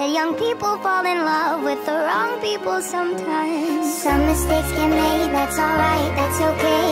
that young people fall in love with the wrong people sometimes. Some mistakes get made, that's alright, that's okay.